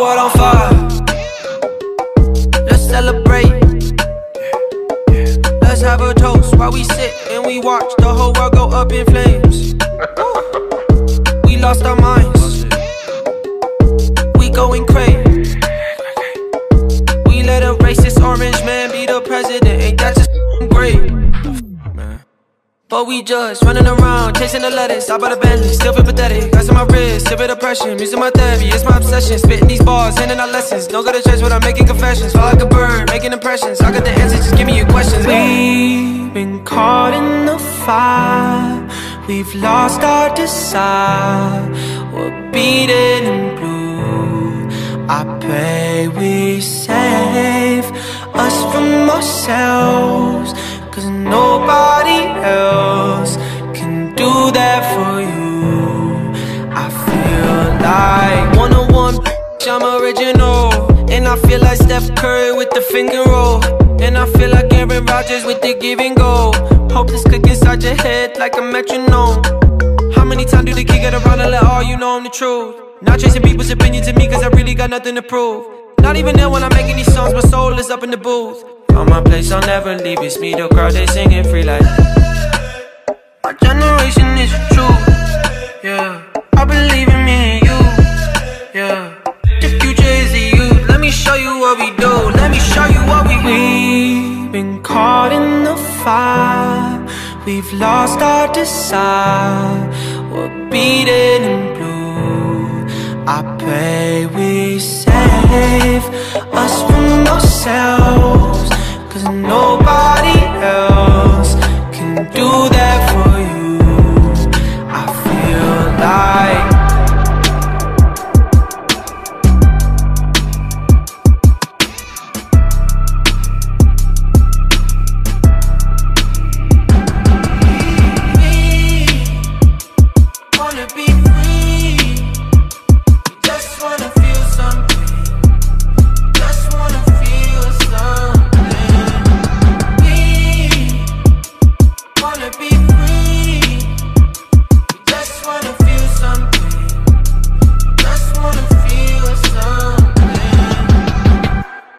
world on fire. Let's celebrate. Let's have a toast while we sit and we watch the whole world go up in flames. We lost our minds. We going crazy. We let a racist orange man be the president. Ain't that just great? But we just running around, chasing the lettuce. I bought a Bentley, still feel pathetic. Ice on my wrist, severe depression. Music my therapy, it's my obsession. Spitting these bars, handing out lessons. Don't go to church but I'm making confessions. Fly like a bird, making impressions. I got the answers, just give me your questions. We've been caught in the fire. We've lost our desire. We're beaten and blue. I pray we save us from ourselves, 'cause nobody else can do that for you. I feel like 101, I'm original. And I feel like Steph Curry with the finger roll. And I feel like Aaron Rodgers with the give and go. Hope this click inside your head like a metronome. How many times do the kid get around and let all you know I'm the truth? Not chasing people's opinions of me, 'cause I really got nothing to prove. Not even there when I'm making these songs, my soul is up in the booth. Found my place, I'll never leave. It's me, the crowd, they singing free like our generation is true. Yeah, I believe in me and you. Yeah, the future is the youth. Let me show you what we do. Let me show you what we do. We've been caught in the fire. We've lost our desire. We're beaten and blue. I pray we save us from ourselves, 'cause no